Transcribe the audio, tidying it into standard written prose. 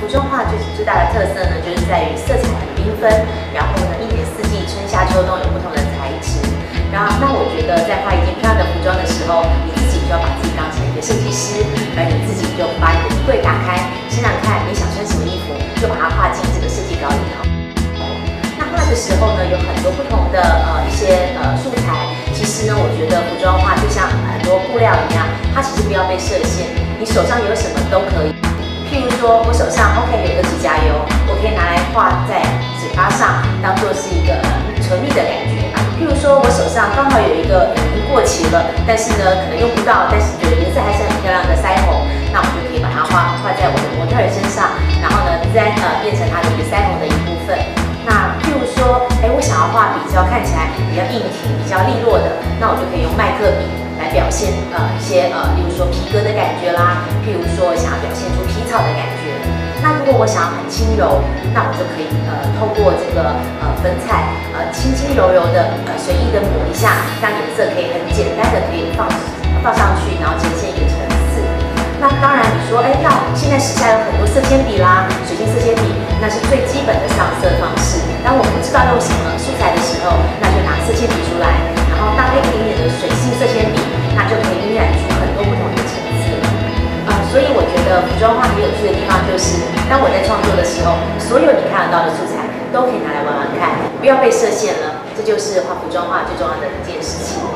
服装画最大的特色呢，就是在于色彩很缤纷，然后呢，一年四季春夏秋冬有不同的材质。然后，那我觉得在画一件漂亮的服装的时候，你自己就要把自己当成一个设计师，而你自己就把你的衣柜打开，想想看你想穿什么衣服，就把它画进这个设计稿里头。那画的时候呢，有很多不同的一些素材。其实呢，我觉得服装画就像很多布料一样，它其实不要被设限，你手上有什么都可以。譬如说，我手上 OK 有个指甲油，我可以拿来画在嘴巴上，当做是一个唇蜜的感觉。譬如说，我手上刚好有一个已经过期了，但是呢可能用不到，但是觉得颜色还是很漂亮的腮红，那我就可以把它画在我的模特儿身上，然后呢再变成它的一个腮红的一部分。那譬如说，我想要画比较看起来比较硬挺、比较利落的，那我就可以用麦克笔来表现一些例如说皮革的感觉啦，譬如说想要表现出皮草的感觉。那如果我想要很轻柔，那我就可以透过这个粉彩轻轻柔柔的随意的抹一下，让颜色可以很简单的可以放上去，然后呈现一个层次。那当然你说，那现在时下有很多色铅笔啦，水性色铅笔，那是最基本的上色方式。当我不知道用什么素材的时候，那就拿色铅笔出来，然后搭配一点点的水性色铅笔，那就可以晕染出很多不同的层次。所以我觉得服装画很有趣的地方就是，当我在创作的时候，所有你看得到的素材都可以拿来玩玩看，不要被设限了，这就是画服装画最重要的一件事情。